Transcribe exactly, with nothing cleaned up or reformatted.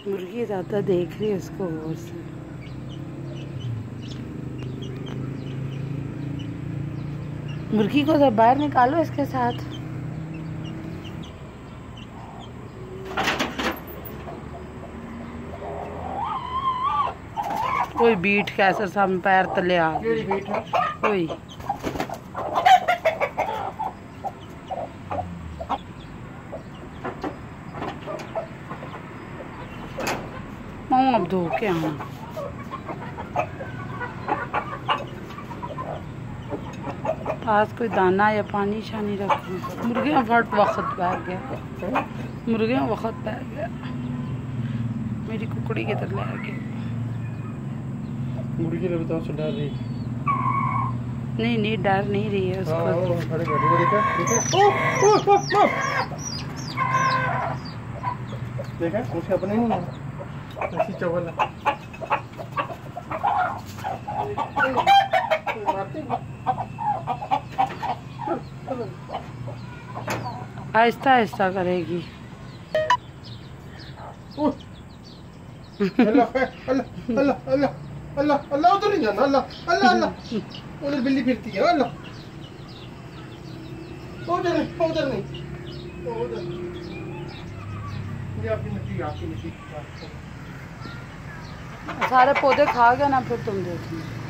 मुर्गी ज़्यादा देख रही है उसको गौर से। मुर्गी को तो बाहर निकालो इसके साथ। कोई बीट कैसा सामने पैर तले आ कोई मुँह अब धो के आना। पास कोई दाना या पानी शानी रखो। मुर्गियाँ फट वक्त पै गया, मुर्गियाँ वक्त पै गया। मेरी कुकड़ी की तरह ले गया। मुर्गी ने बताओ डर रही? नहीं नहीं डर नहीं रही है उसको। हाँ, वो खड़े खड़े वो देखा देखा ओ ओ ओ देखा मुझे अपने नहीं है ऐसी चवल है। आहिस्ता आहिस्ता करेगी। अल्लाह अल्लाह अल्लाह अल्लाह अल्लाह अल्लाह उधर नहीं जाना। अल्लाह अल्लाह अल्लाह उधर बिल्ली फिरती है। अल्लाह उधर नहीं उधर नहीं उधर। ये आपकी मिट्टी आपकी मिट्टी सारे पौधे खा गया ना फिर तुम देखना।